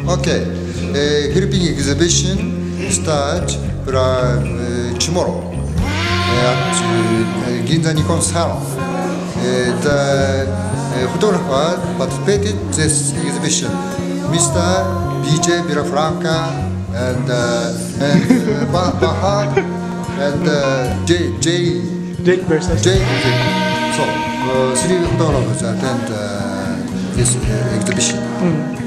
Okay, helping exhibition start from tomorrow at Ginza Nikon Salon. The photographer participated in this exhibition, Mr. DJ Villafranca and Baha and Jake versus Jake. So three photographers attend this exhibition.